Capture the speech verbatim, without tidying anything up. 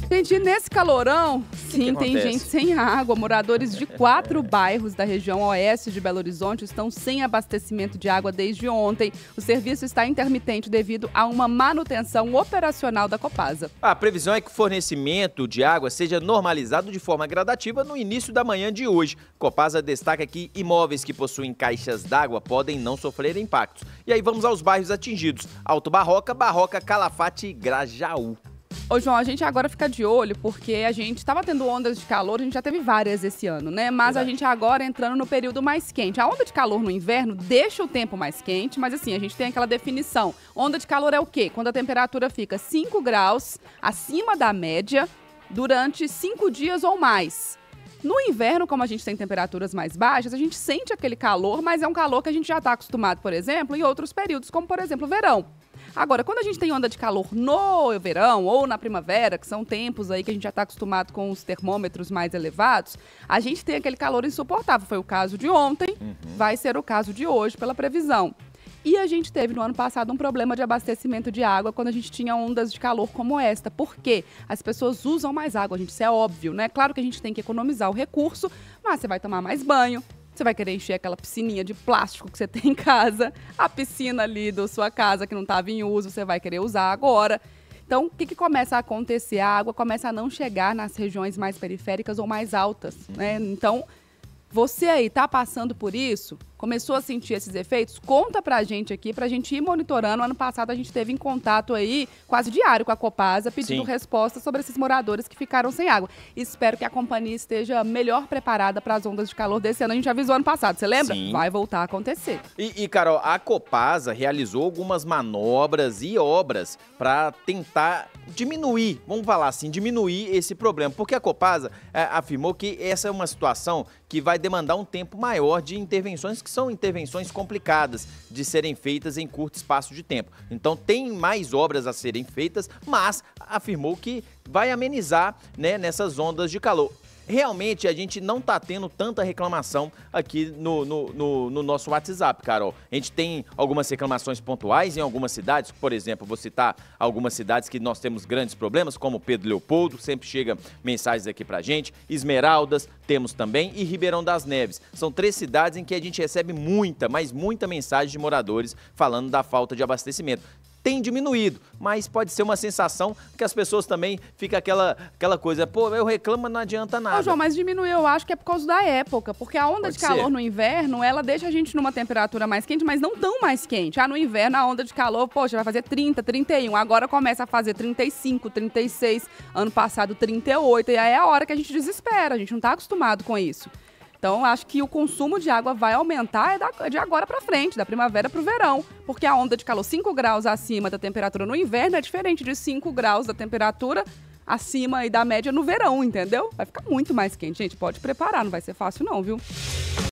Gente, nesse calorão, sim, que tem acontece? gente sem água. Moradores de quatro bairros da região oeste de Belo Horizonte estão sem abastecimento de água desde ontem. O serviço está intermitente devido a uma manutenção operacional da Copasa. A previsão é que o fornecimento de água seja normalizado de forma gradativa no início da manhã de hoje. Copasa destaca que imóveis que possuem caixas d'água podem não sofrer impactos. E aí vamos aos bairros atingidos: Alto Barroca, Barroca, Calafate e Grajaú. Ô, João, a gente agora fica de olho porque a gente estava tendo ondas de calor, a gente já teve várias esse ano, né? Mas Verdade. a gente agora entrando no período mais quente. A onda de calor no inverno deixa o tempo mais quente, mas assim, a gente tem aquela definição. Onda de calor é o quê? Quando a temperatura fica cinco graus acima da média durante cinco dias ou mais. No inverno, como a gente tem temperaturas mais baixas, a gente sente aquele calor, mas é um calor que a gente já está acostumado, por exemplo, em outros períodos, como por exemplo o verão. Agora, quando a gente tem onda de calor no verão ou na primavera, que são tempos aí que a gente já está acostumado com os termômetros mais elevados, a gente tem aquele calor insuportável. Foi o caso de ontem, Uhum. vai ser o caso de hoje pela previsão. E a gente teve no ano passado um problema de abastecimento de água quando a gente tinha ondas de calor como esta. Por quê? As pessoas usam mais água, gente, isso é óbvio, né? Claro que a gente tem que economizar o recurso, mas você vai tomar mais banho. Você vai querer encher aquela piscininha de plástico que você tem em casa, a piscina ali da sua casa que não estava em uso, você vai querer usar agora. Então, o que, que começa a acontecer? A água começa a não chegar nas regiões mais periféricas ou mais altas, né? Então, você aí tá passando por isso, começou a sentir esses efeitos? Conta pra gente aqui, pra gente ir monitorando. Ano passado a gente teve em contato aí, quase diário com a Copasa, pedindo Sim. respostas sobre esses moradores que ficaram sem água. Espero que a companhia esteja melhor preparada para as ondas de calor desse ano. A gente avisou ano passado, você lembra? Sim. Vai voltar a acontecer. E, e, Carol, a Copasa realizou algumas manobras e obras para tentar diminuir, vamos falar assim, diminuir esse problema. Porque a Copasa é, afirmou que essa é uma situação que vai demandar um tempo maior de intervenções, que são intervenções complicadas de serem feitas em curto espaço de tempo. Então tem mais obras a serem feitas, mas afirmou que vai amenizar, né, nessas ondas de calor. Realmente, a gente não tá tendo tanta reclamação aqui no, no, no, no nosso WhatsApp, Carol. A gente tem algumas reclamações pontuais em algumas cidades. Por exemplo, vou citar algumas cidades que nós temos grandes problemas, como Pedro Leopoldo, sempre chega mensagens aqui pra gente. Esmeraldas, temos também, e Ribeirão das Neves. São três cidades em que a gente recebe muita, mas muita mensagem de moradores falando da falta de abastecimento. Tem diminuído, mas pode ser uma sensação que as pessoas também ficam aquela, aquela coisa, pô, eu reclamo, mas não adianta nada. Ô, João, mas diminuiu, eu acho que é por causa da época, porque a onda Pode de calor ser. no inverno, ela deixa a gente numa temperatura mais quente, mas não tão mais quente. Ah, no inverno a onda de calor, poxa, vai fazer trinta, trinta e um, agora começa a fazer trinta e cinco, trinta e seis, ano passado trinta e oito, e aí é a hora que a gente desespera, a gente não tá acostumado com isso. Então, acho que o consumo de água vai aumentar de agora para frente, da primavera para o verão, porque a onda de calor cinco graus acima da temperatura no inverno é diferente de cinco graus da temperatura acima e da média no verão, entendeu? Vai ficar muito mais quente, gente, pode preparar, não vai ser fácil não, viu?